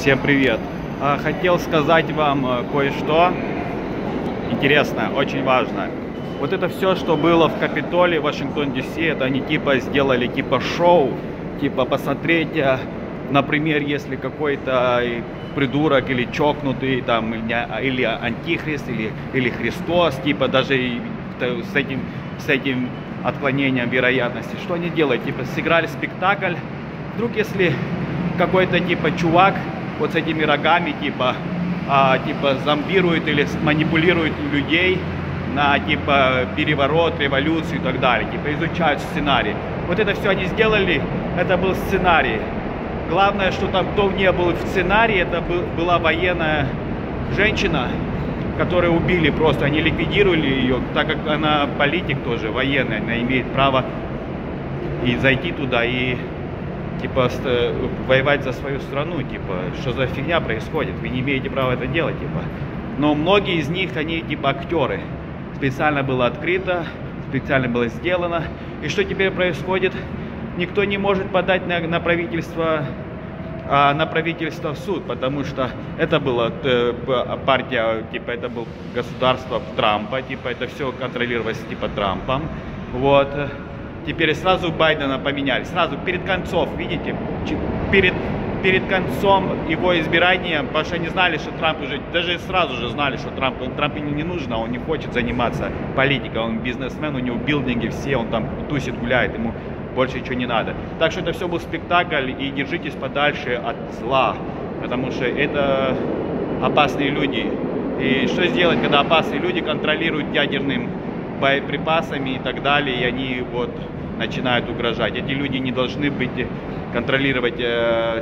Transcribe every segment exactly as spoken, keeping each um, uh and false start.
Всем привет! Хотел сказать вам кое-что интересное, очень важное. Вот это все, что было в Капитолии, в Вашингтон Ди Си, это они типа сделали типа шоу, типа посмотреть, например, если какой-то придурок или чокнутый там, или антихрист, или, или Христос, типа даже с этим, с этим отклонением вероятности. Что они делают? Типа сыграли спектакль. Вдруг если какой-то типа чувак вот с этими рогами типа, а, типа зомбирует или манипулирует людей на типа переворот, революцию и так далее, типа изучают сценарий. Вот это все они сделали, это был сценарий. Главное, что там кто не был в сценарии, это был, была военная женщина, которую убили просто, они ликвидировали ее, так как она политик тоже, военная, она имеет право и зайти туда и типа воевать за свою страну, типа, что за фигня происходит, вы не имеете права это делать, типа. Но многие из них, они типа актеры, специально было открыто, специально было сделано. И что теперь происходит? Никто не может подать на, на правительство, а, на правительство в суд, потому что это была э, партия, типа, это было государство Трампа, типа, это все контролировалось типа Трампом, вот. Теперь сразу Байдена поменяли, сразу перед концом, видите, перед, перед концом его избирания, потому что они знали, что Трамп уже, даже сразу же знали, что Трамп, Трампу не нужно, он не хочет заниматься политикой, он бизнесмен, у него билдинги все, он там тусит, гуляет, ему больше ничего не надо. Так что это все был спектакль, и держитесь подальше от зла, потому что это опасные люди. И что сделать, когда опасные люди контролируют ядерным боеприпасами и так далее, и они вот начинают угрожать. Эти люди не должны быть, контролировать э,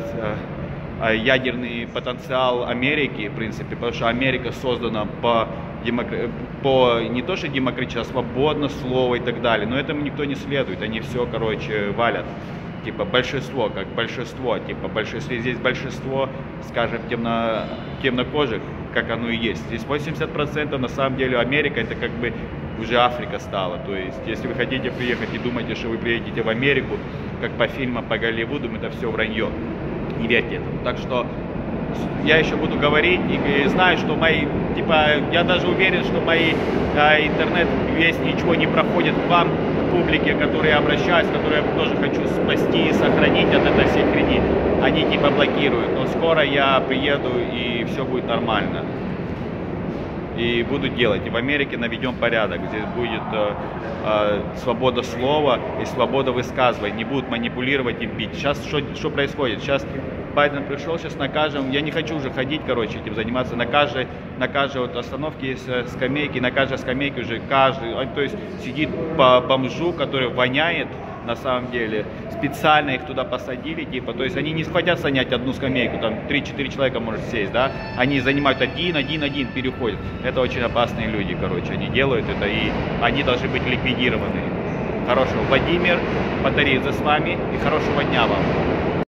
э, ядерный потенциал Америки, в принципе, потому что Америка создана по, демокр... по не то что демократии, а свободно слово и так далее. Но этому никто не следует, они все, короче, валят. Типа большинство, как большинство, типа большинство, здесь большинство, скажем, темно, темнокожих, как оно и есть. Здесь восемьдесят процентов на самом деле Америка, это как бы уже Африка стала. То есть, если вы хотите приехать и думаете, что вы приедете в Америку, как по фильмам, по Голливуду, это все вранье. Не верьте этому. Так что я еще буду говорить и знаю, что мои, типа, я даже уверен, что мои э, интернет весь ничего не проходит к вам, к публике, которые обращаются, которые я тоже хочу спасти и сохранить от этой всей хрени. Они типа блокируют, но скоро я приеду и все будет нормально. И буду делать. И в Америке наведем порядок. Здесь будет э, э, свобода слова и свобода высказывания. Не будут манипулировать и бить. Сейчас что, что происходит? Сейчас Байден пришел, сейчас на каждом, я не хочу уже ходить, короче, этим заниматься, на каждой, на каждой вот остановке есть скамейки, на каждой скамейке уже каждый, то есть сидит по бомжу, который воняет, на самом деле, специально их туда посадили, типа, то есть они не хотят занять одну скамейку, там три-четыре человека может сесть, да, они занимают один, один, один, переходят. Это очень опасные люди, короче, они делают это, и они должны быть ликвидированы. Хорошего, Владимир Батаридзе с вами, и хорошего дня вам.